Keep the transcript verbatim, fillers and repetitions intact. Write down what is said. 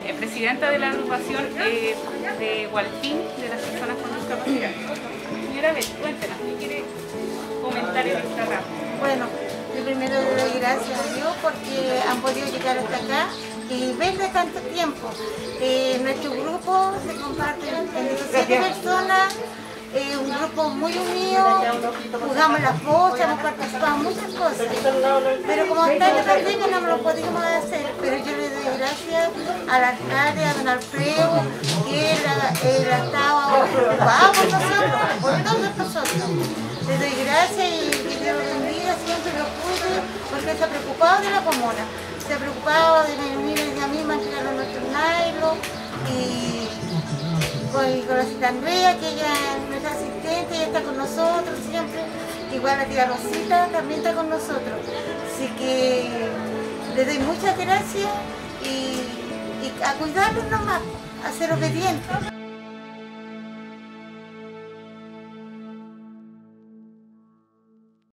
eh, presidenta de la agrupación eh, de Hualpín, de las personas con discapacidad. Señora Beth, cuéntenos, ¿qué quiere comentar en esta rama? Bueno, yo primero le doy gracias a Dios porque han podido llegar hasta acá y verle tanto tiempo. Eh, nuestro grupo se comparte en diecisiete personas, eh, un grupo muy unido, jugamos las bochas, hemos participado en muchas cosas, pero como está en la pandemia no lo podíamos hacer, pero yo le doy gracias al alcalde, a don Alfredo, que él, él ha estado preocupado por nosotros, por todos nosotros. Le doy gracias y que Dios lo bendiga, siempre lo cuide, porque se ha preocupado de la comuna, se ha preocupado de venir ella misma a entregar a nuestro nylon y con, con la cita Andrea, que ella es nuestra asistente, ella está con nosotros siempre, igual la tía Rosita también está con nosotros, así que le doy muchas gracias y, y a cuidarlos nomás, a ser obedientes.